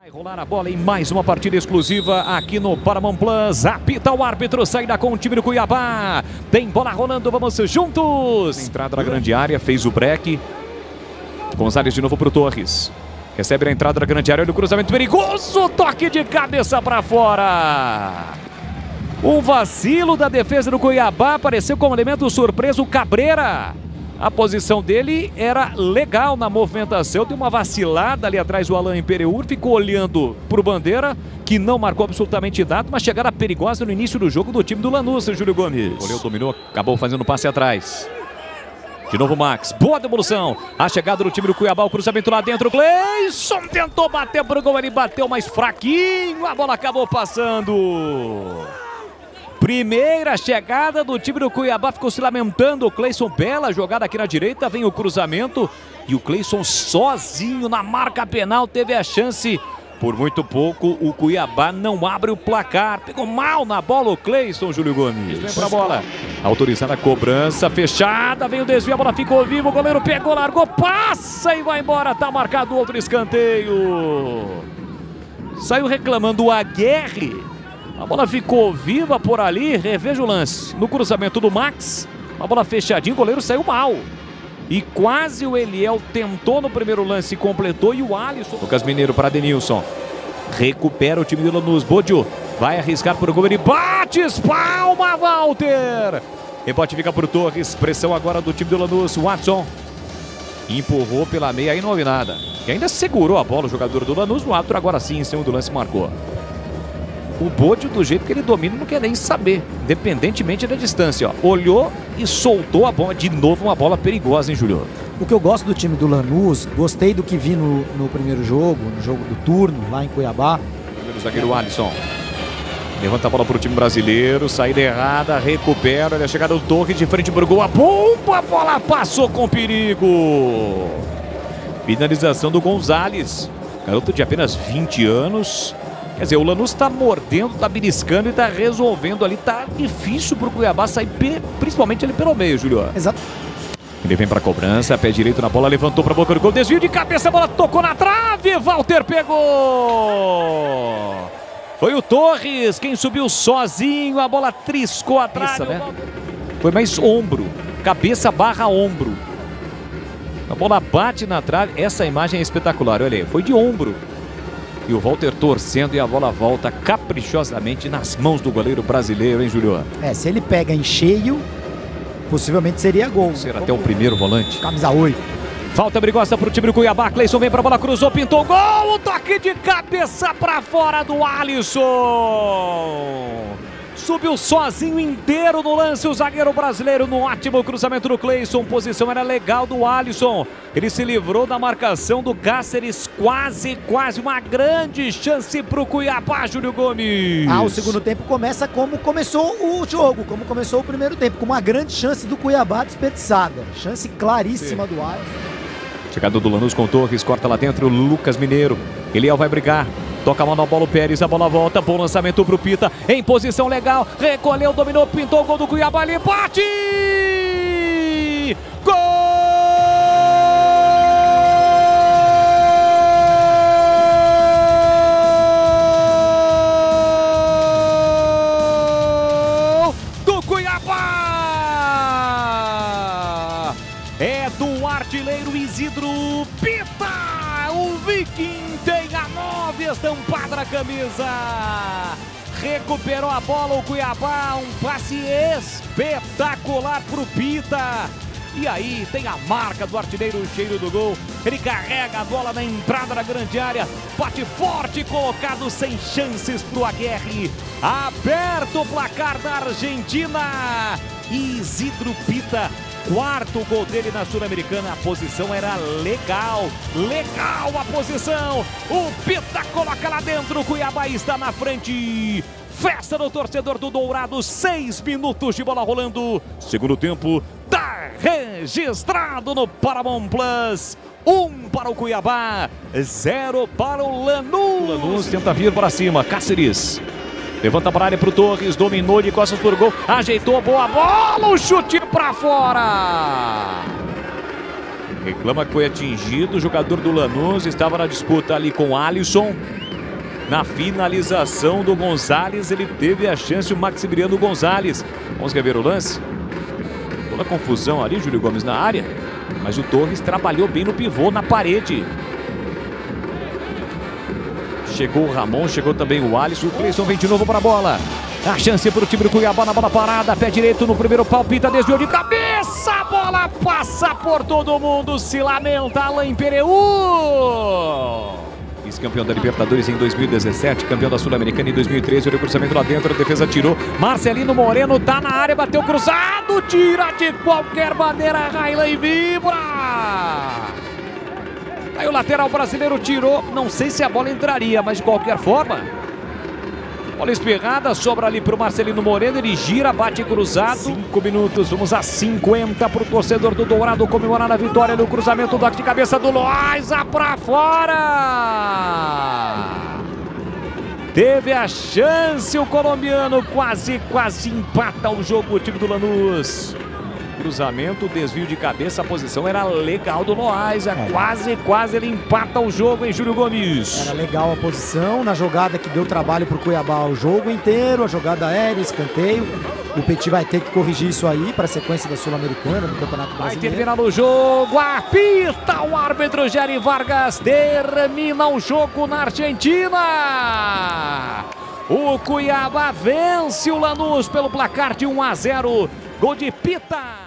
Vai rolar a bola em mais uma partida exclusiva aqui no Paramount Plus. Apita o árbitro, saída com o time do Cuiabá. Tem bola rolando, vamos juntos. Entrada na grande área, fez o break. Gonzalez de novo para o Torres. Recebe a entrada da grande área, olha o cruzamento perigoso. Toque de cabeça para fora. Um vacilo da defesa do Cuiabá, apareceu como elemento surpreso o Cabreira. A posição dele era legal na movimentação, deu uma vacilada ali atrás do Alain Pereur, ficou olhando para o Bandeira, que não marcou absolutamente nada, uma chegada perigosa no início do jogo do time do Lanús, Júlio Gomes. O goleiro dominou, acabou fazendo passe atrás. De novo Max, boa devolução, a chegada do time do Cuiabá, o cruzamento lá dentro, o Cleison tentou bater pro gol, ele bateu mais fraquinho, a bola acabou passando. Primeira chegada do time do Cuiabá, ficou se lamentando o Cleison, bela jogada aqui na direita, vem o cruzamento e o Cleison sozinho na marca penal teve a chance. Por muito pouco o Cuiabá não abre o placar, pegou mal na bola o Cleison, Júlio Gomes. Vem pra bola, autorizada a cobrança, fechada, vem o desvio, a bola ficou viva, o goleiro pegou, largou, passa e vai embora, tá marcado outro escanteio. Saiu reclamando o Aguerre. A bola ficou viva por ali, reveja o lance. No cruzamento do Max, a bola fechadinha, o goleiro saiu mal. E quase o Eliel tentou no primeiro lance, completou e o Alisson. Lucas Mineiro para Denilson. Recupera o time do Lanús, Bodio vai arriscar por gol, ele bate, espalma, Walter. Rebote fica por Torres, pressão agora do time do Lanús, Watson. Empurrou pela meia, aí não houve nada. E ainda segurou a bola o jogador do Lanús, o árbitro agora sim, em cima do lance, marcou. O Bodio, do jeito que ele domina, não quer nem saber, independentemente da distância. Ó. Olhou e soltou a bola. De novo, uma bola perigosa, hein, Júlio? O que eu gosto do time do Lanús, gostei do que vi no primeiro jogo, no jogo do turno, lá em Cuiabá. O zagueiro Alisson. Levanta a bola para o time brasileiro, saída errada, recupera, olha a chegada do Torres de frente para o gol. A bomba, a bola passou com perigo. Finalização do Gonzalez, garoto de apenas 20 anos. Quer dizer, o Lanús está mordendo, está beliscando e está resolvendo ali. Tá difícil para o Cuiabá sair, principalmente ali pelo meio, Júlio. Exato. Ele vem para a cobrança, pé direito na bola, levantou para a boca do gol, desvio de cabeça, a bola tocou na trave, Walter pegou. Foi o Torres quem subiu sozinho, a bola triscou atrás. Né? Foi mais ombro, cabeça barra ombro. A bola bate na trave, essa imagem é espetacular, olha aí, foi de ombro. E o Walter torcendo e a bola volta caprichosamente nas mãos do goleiro brasileiro, hein, Júlio? Se ele pega em cheio, possivelmente seria gol. Será até o primeiro volante. Camisa 8. Falta perigosa para o time do Cuiabá. Cleison vem para a bola, cruzou, pintou o gol. O toque de cabeça para fora do Alisson. Subiu sozinho inteiro no lance o zagueiro brasileiro no ótimo cruzamento do Cleison. Posição era legal do Alisson. Ele se livrou da marcação do Cáceres. Quase uma grande chance para o Cuiabá, Júlio Gomes. O segundo tempo começa como começou o jogo, como começou o primeiro tempo, com uma grande chance do Cuiabá desperdiçada. Chance claríssima do Alisson. Chegada do Lanús com o Torres, corta lá dentro o Lucas Mineiro. Eliel vai brigar. Toca a mão na bola o Pérez, a bola volta, bom lançamento pro Pita, em posição legal, recolheu, dominou, pintou o gol do Cuiabá, ali bate! Gol do Cuiabá! É do artilheiro Isidro Pita! O Viking tem a 9 estampada na camisa. Recuperou a bola o Cuiabá, um passe espetacular pro Pita. E aí tem a marca do artilheiro, o cheiro do gol. Ele carrega a bola na entrada da grande área. Bate forte, colocado sem chances pro Aguerre. Aberto o placar da Argentina. Isidro Pita. Quarto gol dele na Sul-Americana, a posição era legal a posição, o Pita coloca lá dentro, o Cuiabá está na frente, festa do torcedor do Dourado, 6 minutos de bola rolando, segundo tempo, tá registrado no Paramount Plus, 1 para o Cuiabá, 0 para o Lanús. O Lanús tenta vir para cima, Cáceres. Levanta para a área para o Torres, dominou de costas por gol, ajeitou, boa bola, o chute para fora. Reclama que foi atingido, o jogador do Lanús estava na disputa ali com o Alisson. Na finalização do Gonzalez, ele teve a chance, o Maximiliano Gonzalez. Vamos rever o lance. Toda a confusão ali, Júlio Gomes na área. Mas o Torres trabalhou bem no pivô, na parede. Chegou o Ramon, chegou também o Alisson. O Cleison vem de novo para a bola. A chance para o time do Cuiabá na bola parada. Pé direito no primeiro pau, Pita desviou de cabeça. A bola passa por todo mundo. Se lamenta Alain Pereu. Vice-campeão da Libertadores em 2017, campeão da Sul-Americana em 2013, olha o cruzamento lá dentro, a defesa tirou, Marcelino Moreno tá na área, bateu cruzado, tira de qualquer maneira, Raylan e vibra! Aí o lateral brasileiro tirou, não sei se a bola entraria, mas de qualquer forma, bola espirrada, sobra ali pro Marcelino Moreno, ele gira, bate cruzado. 5 minutos, vamos a 50 pro torcedor do Dourado comemorar a vitória no cruzamento, toque de cabeça do Loaiza pra fora! Teve a chance o colombiano, quase empata o jogo o time do Lanús. Cruzamento, desvio de cabeça, a posição era legal do Loaiza, quase ele empata o jogo, hein, Júlio Gomes? Era legal a posição, na jogada que deu trabalho pro Cuiabá o jogo inteiro, a jogada aérea, escanteio. O Petit vai ter que corrigir isso aí para a sequência da Sul-Americana, do Campeonato Brasileiro. Vai terminar o jogo, apita o árbitro Jerry Vargas, termina o jogo na Argentina. O Cuiabá vence o Lanús pelo placar de 1-0, gol de Pita.